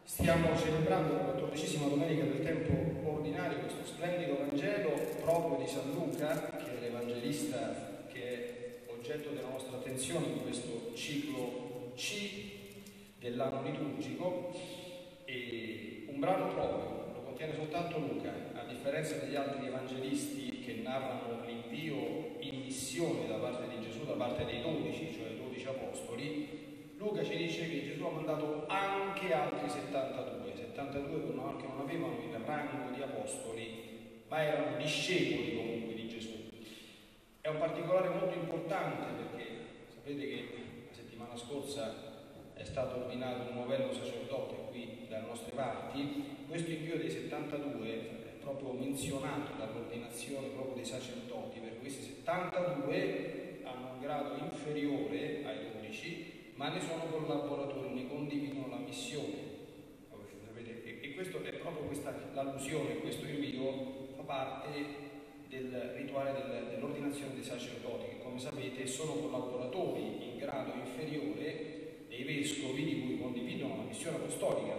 Stiamo celebrando la 14ª domenica del tempo ordinario questo splendido Vangelo proprio di San Luca, che è l'Evangelista che è oggetto della nostra attenzione in questo ciclo C dell'anno liturgico. E un brano proprio, lo contiene soltanto Luca, a differenza degli altri evangelisti che narrano l'invio in missione da parte di Gesù, da parte dei 12, cioè i 12 apostoli. Luca ci dice che Gesù ha mandato anche altri 72 che non avevano il rango di apostoli, ma erano discepoli comunque di Gesù. È un particolare molto importante perché sapete che la settimana scorsa è stato ordinato un novello sacerdote qui dalle nostre parti. Questo invio dei 72 è proprio menzionato dall'ordinazione proprio dei sacerdoti, perché questi 72 hanno un grado inferiore ai 12, ma ne sono collaboratori, ne condividono la missione. E questo è proprio questa l'allusione, questo invio fa parte del rituale dell'ordinazione dei sacerdoti, che come sapete sono collaboratori in grado inferiore dei vescovi di cui condividono la missione apostolica,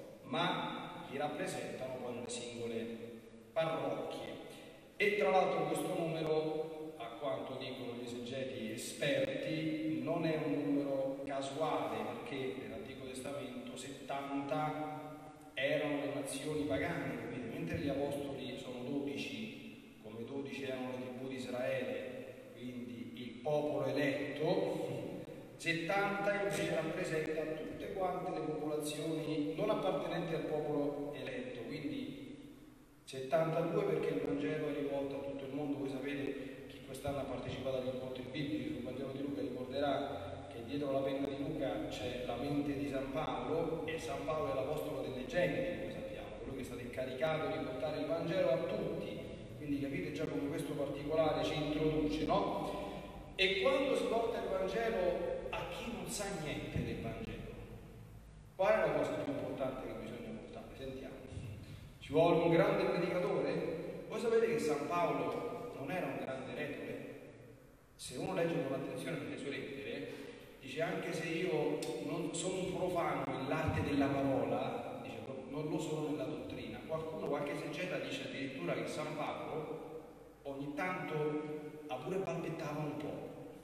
ma li rappresentano poi nelle singole parrocchie. E tra l'altro questo numero, a quanto dicono gli esegeti esperti, non è un numero casuale, perché nell'Antico Testamento 70 erano le nazioni pagane, quindi mentre gli apostoli sono 12, come 12 erano le tribù di Israele, quindi il popolo eletto, 70 invece rappresenta tutte quante le popolazioni non appartenenti al popolo eletto, quindi 72 perché il Vangelo è rivolto a tutto il mondo. Voi sapete, chi quest'anno ha partecipato agli incontri biblici sul Vangelo di Luca ricorderà che dietro la penna di Luca c'è la mente di San Paolo, e San Paolo è l'apostolo delle genti, come sappiamo, quello che è stato incaricato di portare il Vangelo a tutti. Quindi capite già come questo particolare ci introduce, no? E quando si porta il Vangelo a chi non sa niente del Vangelo, qual è la cosa più importante che bisogna portare? Sentiamo. Ci vuole un grande predicatore? Voi sapete che San Paolo non era un grande retore? Se uno legge con attenzione le sue lettere, dice: anche se io non sono un profano nell'arte della parola, dice, non lo sono nella dottrina. Qualche esegeta dice addirittura che San Paolo ogni tanto pure balbettava un po'.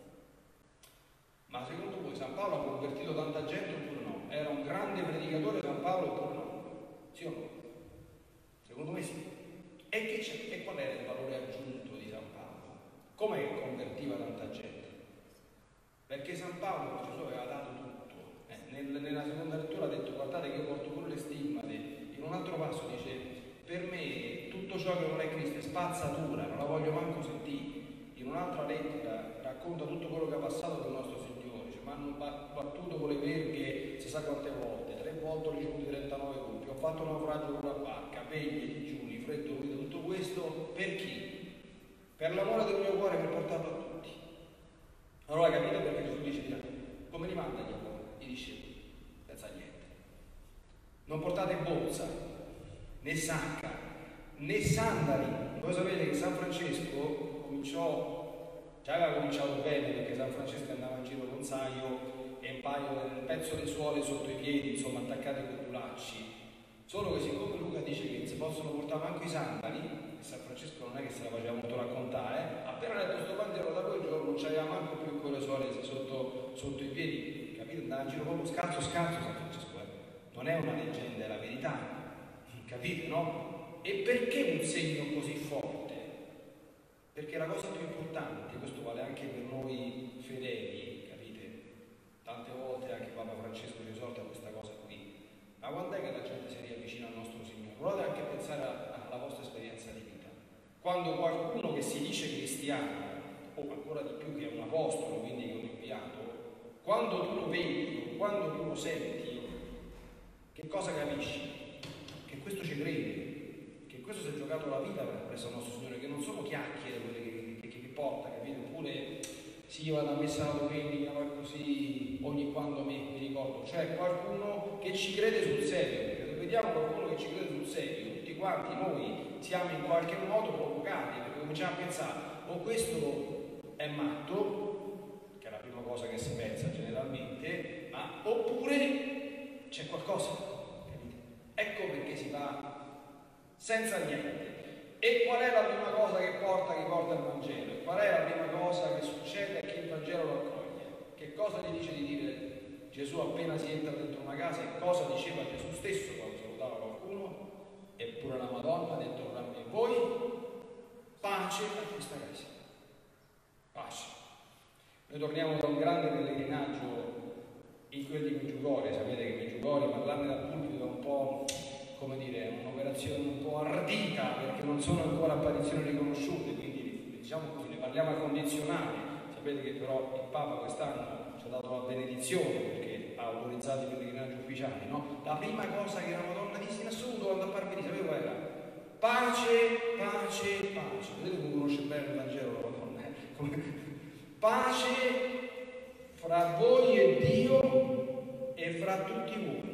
Ma secondo voi San Paolo ha convertito tanta gente oppure no? Era un grande predicatore San Paolo oppure no? Sì o no? Secondo me sì. E che c'è? E qual era il valore aggiunto di San Paolo? Come che convertiva tanta gente? Perché San Paolo Gesù aveva dato tutto. Nella seconda lettura ha detto: guardate che io porto pure le stimmate. In un altro passo dice: per me tutto ciò che non è Cristo è spazzatura, non la voglio manco sentire. In un'altra lettera racconta tutto quello che ha passato del nostro Signore. Cioè, mi hanno battuto con le verghe si sa quante volte, 3 volte ho ricevuto 39 colpi, ho fatto un naufragio con la barca, pegni, digiuni, freddo, umido, tutto questo per chi? Per l'amore del mio cuore che ho portato a tutti. Allora capite perché Gesù dice: come li manda gli discepoli? Senza niente. Non portate borsa, né sacca, né sandali. Voi sapete che San Francesco già aveva cominciato bene, perché San Francesco andava in giro con saio e un pezzo di suole sotto i piedi, insomma attaccati con i lacci. Solo che siccome Luca dice che si possono portare manco i sandali, e San Francesco non è che se la faceva molto raccontare, appena letto sto Vangelo da quel giorno non c'aveva manco più quelle suole sotto i piedi, capite? Andava in giro proprio scalzo San Francesco, non è una leggenda, è la verità, capite, no? E perché un segno così forte? Perché la cosa più importante, questo vale anche per noi fedeli, capite? Tante volte anche Papa Francesco ci esorta questa cosa qui. Ma quando è che la gente si riavvicina al nostro Signore? Provate anche a pensare alla vostra esperienza di vita. Quando qualcuno che si dice cristiano, o ancora di più che è un apostolo, quindi che è un inviato, quando tu lo vedi, quando tu lo senti, che cosa capisci? Che questo ci crede. Questo si è giocato la vita presso il nostro Signore, che non sono chiacchiere quelle che porta, capite? Oppure sì, io vado a messa la domenica, ma così ogni quando mi ricordo. Cioè qualcuno che ci crede sul serio, perché se vediamo qualcuno che ci crede sul serio, tutti quanti noi siamo in qualche modo provocati, perché cominciamo a pensare: o questo è matto, che è la prima cosa che si pensa generalmente, oppure c'è qualcosa, capite? senza niente. E qual è la prima cosa che porta il Vangelo? E qual è la prima cosa che succede a chi il Vangelo lo accoglie? Che cosa gli dice di dire Gesù appena si entra dentro una casa? E cosa diceva Gesù stesso quando salutava qualcuno? Eppure la Madonna ha detto tra me e voi, pace a questa casa. Pace. Noi torniamo da un grande pellegrinaggio in quel di Medjugorje. Sapete che Medjugorje, parlarne dal pulpito è un po', come dire, un'operazione un po' ardita, perché non sono ancora apparizioni riconosciute, quindi diciamo così, ne parliamo al condizionale. Sapete che però il Papa quest'anno ci ha dato la benedizione perché ha autorizzato i pellegrinaggi ufficiali, no? La prima cosa che la Madonna disse in assoluto quando apparve, sapete qual era? Pace, pace, pace. Vedete come conosce bene il Vangelo la Madonna? Pace fra voi e Dio e fra tutti voi.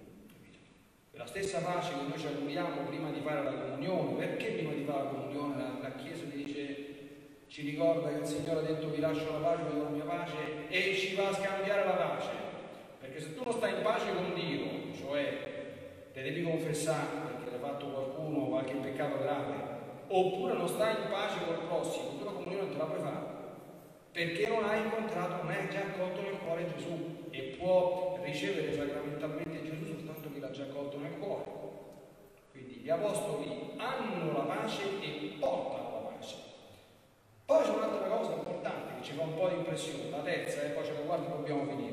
La stessa pace che noi ci auguriamo prima di fare la comunione. Perché prima di fare la comunione la Chiesa ci ricorda che il Signore ha detto vi lascio la pace, vi do la mia pace, e ci va a scambiare la pace? Perché se tu non stai in pace con Dio, cioè te devi confessare perché l'hai fatto qualcuno, qualche peccato grave, oppure non stai in pace col prossimo, tu la comunione non te la puoi fare, perché non hai incontrato, non hai già accolto nel cuore Gesù, e può ricevere sacramentalmente Gesù soltanto chi l'ha già accolto nel cuore. Quindi gli apostoli hanno la pace e portano la pace. Poi c'è un'altra cosa importante che ci fa un po' di impressione, la terza, e poi ce la guardi e dobbiamo finire.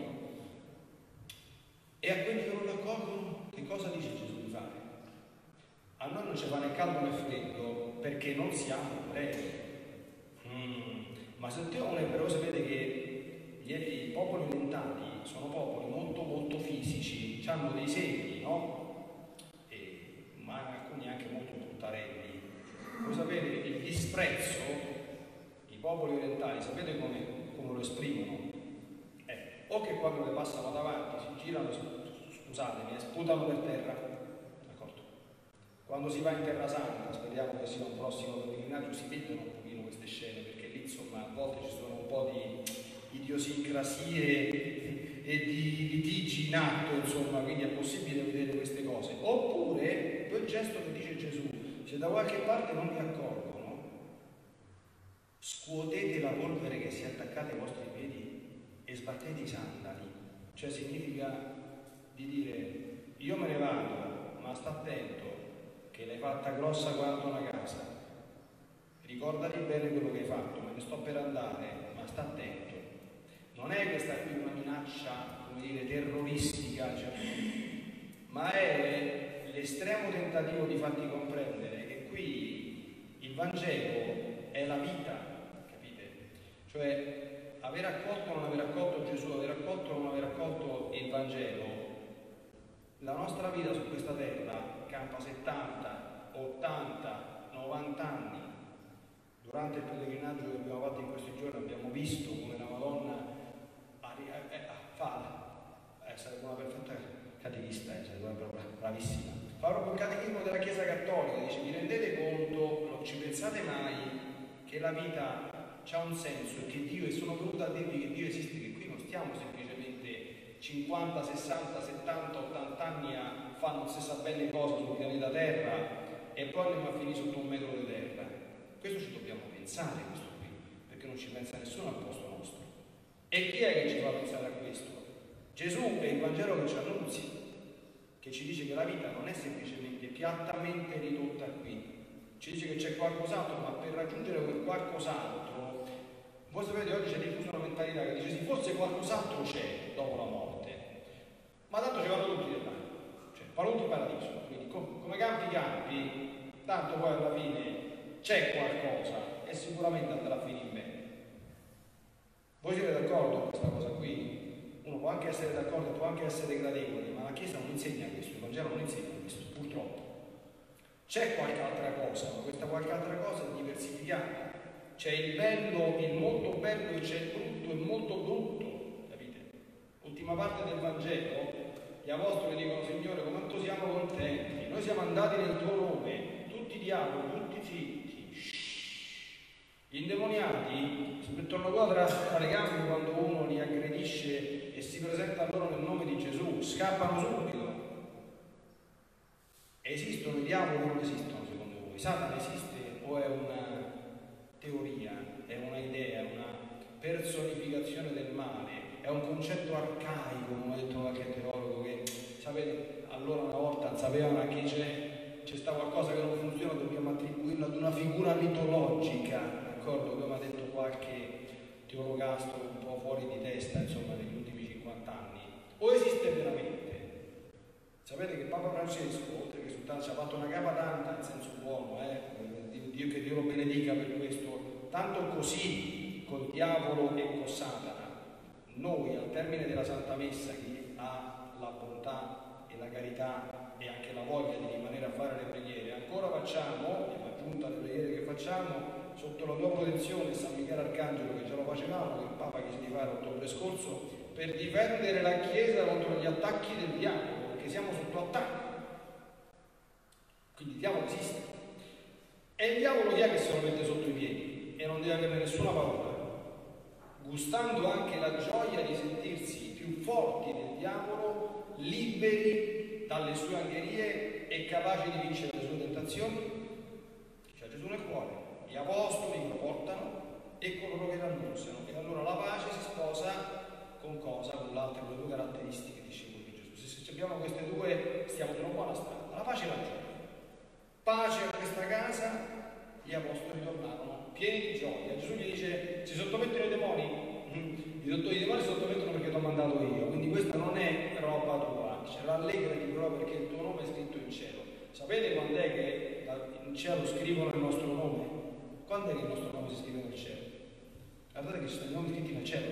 E a quelli che non l'accolgono, che cosa dice Gesù di fare? A noi non ci fa né caldo né freddo, perché non siamo ebrei. Ma se te un ebreo sapete che i popoli orientali sono popoli molto molto fisici, hanno dei segni, no? Ma alcuni anche molto bruttarelli. Voi sapete il disprezzo, i popoli orientali, sapete come lo esprimono? O che quando le passano davanti si girano, scusatemi, sputano per terra, d'accordo? Quando si va in Terra Santa, speriamo che sia un prossimo pellegrinaggio, si vedono un pochino queste scene, perché lì insomma a volte ci sono un po' di idiosincrasie e di litigi in atto, insomma, quindi è possibile vedere queste cose. Oppure quel gesto che dice Gesù, se da qualche parte non vi accolgono, scuotete la polvere che si è attaccata ai vostri piedi e sbattete i sandali. Cioè significa di dire io me ne vado, ma sta attento che l'hai fatta grossa quanto una casa, ricordati bene quello che hai fatto, me ne sto per andare, ma sta attento. Non è questa qui una minaccia, come dire, terroristica, cioè, ma è l'estremo tentativo di farti comprendere che qui il Vangelo è la vita, capite? Cioè aver accolto o non aver accolto Gesù, aver accolto o non aver accolto il Vangelo, la nostra vita su questa terra campa 70, 80, 90 anni. Durante il pellegrinaggio che abbiamo fatto in questi giorni abbiamo visto come la Madonna sarebbe una perfetta catechista, sarebbe proprio bravissima. Fa proprio il catechismo della Chiesa Cattolica, dice: vi rendete conto, non ci pensate mai che la vita ha un senso e che Dio, e sono venuto a dirvi che Dio esiste, che qui non stiamo semplicemente 50, 60, 70, 80 anni a fare non si sa bene cosa sul pianeta Terra e poi andiamo a finire sotto un metro di terra. Questo ci dobbiamo pensare, questo qui, perché non ci pensa nessuno al posto nostro. E chi è che ci fa pensare a questo? Gesù è il Vangelo che ci annunzia, che ci dice che la vita non è semplicemente piattamente ridotta qui, ci dice che c'è qualcos'altro, ma per raggiungere quel qualcos'altro, voi sapete, oggi c'è diffusa una mentalità che dice sì, forse qualcos'altro c'è dopo la morte, ma tanto ci vanno tutti là, cioè vanno tutti in paradiso, quindi come campi, tanto poi alla fine c'è qualcosa e sicuramente andrà a finire bene. Voi siete d'accordo con questa cosa qui? Uno può anche essere d'accordo, può anche essere gradevole, ma la Chiesa non insegna questo, il Vangelo non insegna questo, purtroppo. C'è qualche altra cosa, ma questa qualche altra cosa è diversificata. C'è il bello, il molto bello, e c'è il brutto, il molto brutto, capite? Ultima parte del Vangelo, gli apostoli dicono: Signore, quanto siamo contenti, noi siamo andati nel tuo nome, tutti i diavoli, tutti zitti. Gli indemoniati si mettono qua tra le gambe quando uno li aggredisce e si presenta a loro nel nome di Gesù, scappano subito. Esistono i diavoli o non esistono? noi. Satana esiste o è una teoria, è una idea, una personificazione del male, è un concetto arcaico, come ha detto qualche teologo, che sapete, allora una volta sapevano che c'è stato qualcosa che non funziona, dobbiamo attribuirlo ad una figura mitologica, d'accordo? Come ha detto qualche teologastro un po' fuori di testa, insomma, negli ultimi 50 anni, o esiste veramente? Sapete che Papa Francesco, oltre che ci ha fatto una capa tanta, in senso buono, Dio che Dio lo benedica per questo, tanto così col diavolo e con Satana, noi al termine della Santa Messa, chi ha la bontà e la carità e anche la voglia di rimanere a fare le preghiere, ancora facciamo, in aggiunta alle preghiere che facciamo, sotto la tua protezione San Michele Arcangelo, che già lo facevamo, che il Papa chiese di fare l'ottobre scorso, per difendere la Chiesa contro gli attacchi del diavolo, perché siamo sotto attacco. Quindi il diavolo esiste. E il diavolo chi è che se lo mette sotto i piedi e non deve avere nessuna paura, gustando anche la gioia di sentirsi più forti del diavolo, liberi dalle sue angherie e capaci di vincere le sue tentazioni? C'è Gesù nel cuore, gli apostoli lo portano e coloro che l'annunziano, e allora la pace si sposa con cosa? Con l'altra, con le due caratteristiche discepoli di Gesù. Se abbiamo queste due stiamo su una buona strada, la pace e la gioia. Pace a questa casa, gli apostoli tornarono pieni di gioia. Gesù gli dice: si sottomettono i demoni? I demoni si sottomettono perché ti ho mandato io, quindi questa non è roba tua. Dice: rallegrati però perché il tuo nome è scritto in cielo. Sapete quando è che in cielo scrivono il nostro nome? Quando è che il nostro nome si scrive nel cielo? Guardate che ci sono i nomi scritti nel cielo.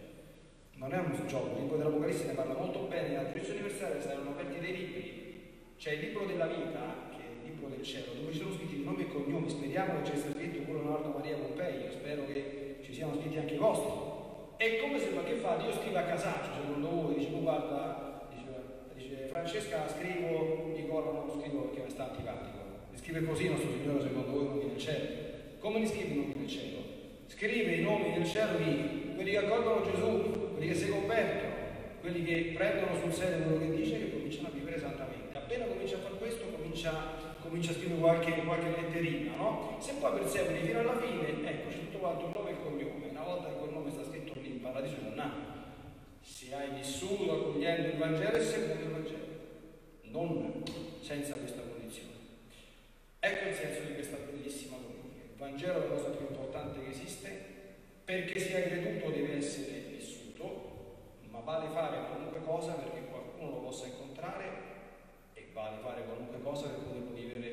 Non è un gioco, il libro dell'Apocalisse ne parla molto bene. Nella Chiesa universale saranno aperti dei libri. C'è il libro della vita, del cielo, dove ci sono scritti i nomi e cognomi. Speriamo che ci sia scritto pure Leonardo Maria Pompei, io spero che ci siano scritti anche i vostri. È come se, ma che fa? Dio scrive a casaccio, secondo voi, dice: guarda, dice Francesca, scrivo, Nicola non lo scrivo perché mi sta antipatico. Li scrive così il nostro Signore, secondo voi, i nomi del cielo? Come li scrive i nomi del cielo? Scrive i nomi del cielo di quelli che accolgono Gesù, quelli che si convertono, quelli che prendono sul serio quello che dice e che cominciano a vivere santamente. Appena comincia a fare questo, comincia a scrivere qualche letterina, no? Se poi perseveri fino alla fine, ecco, c'è tutto quanto il nome e il cognome. Una volta che quel nome sta scritto lì, in paradiso non ha. Se hai vissuto accogliendo il Vangelo e seguendo il Vangelo, non senza questa condizione. Ecco il senso di questa bellissima domenica. Il Vangelo è la cosa più importante che esiste, perché sia creduto deve essere vissuto, ma vale fare qualunque cosa perché qualcuno lo possa incontrare, e vale fare qualunque cosa per poterlo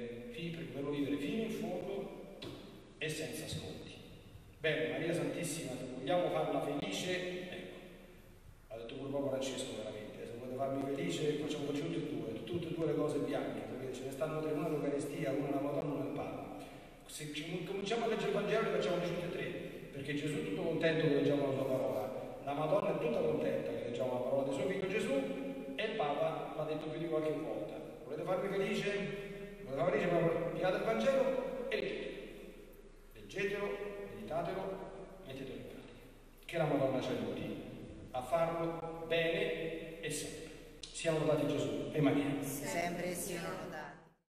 vivere fino in fondo e senza sconti. Bene, Maria Santissima, se vogliamo farla felice, ecco, ha detto pure Papa Francesco veramente, se volete farmi felice facciamo tutte e due le cose bianche, perché ce ne stanno tre, una l'Eucaristia, una la Madonna e una il Papa. Se cominciamo a leggere il Vangelo li facciamo tutte e tre, perché Gesù è tutto contento che leggiamo la sua parola, la Madonna è tutta contenta che leggiamo la parola di suo figlio Gesù, e il Papa l'ha detto più di qualche volta. Volete farmi felice? Pigliate il Vangelo e leggetelo, meditatelo, mettetelo in pratica. Che la Madonna ci aiuti a farlo bene e sempre. Siamo lodati Gesù e Maria. Sempre siano lodati.